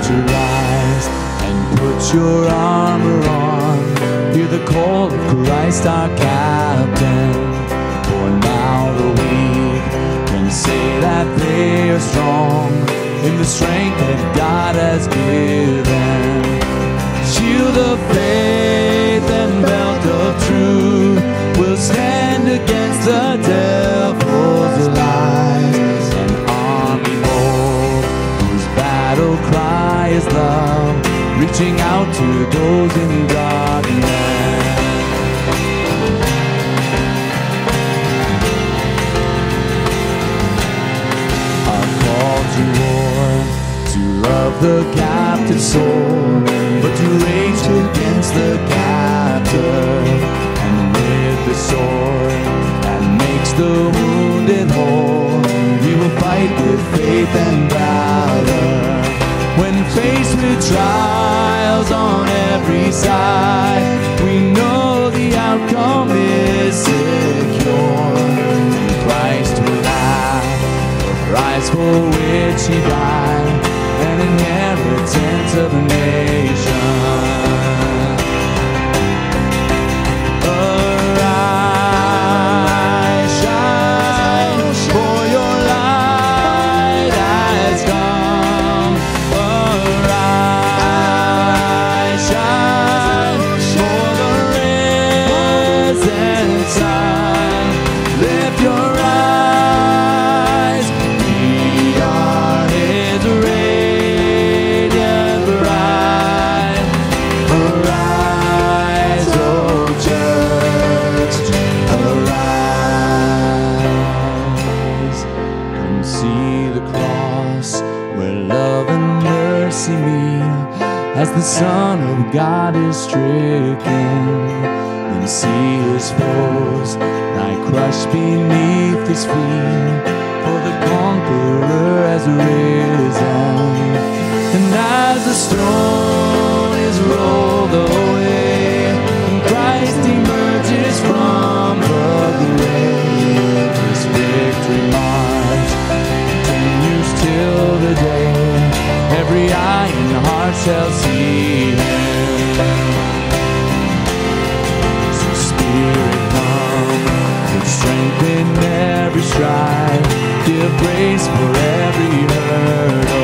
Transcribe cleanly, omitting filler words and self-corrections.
lift your eyes and put your armor on. Hear the call of Christ our captain. For now the weak can say that they are strong in the strength that God has given. Shield of faith and belt of truth will stand against the devil's lies. An army bold whose battle cry is love, reaching out to those in darkness. Our call to war, to love the captive soul, but to rage against the captor. And with the sword that makes the wounded whole, we will fight with faith and valor. When faced with trials on every side, we know the outcome is secure. In Christ will have the prize for which He died, an inheritance of a nation. As the Son of God is stricken, then see His foes lie crushed beneath His feet, for the conqueror has risen. And as the stone is rolled away, and Christ emerges from the grave, His victory march continues till the day every eye and heart shall see Him. So Spirit, come, give strength in every stride, give grace for every hurdle.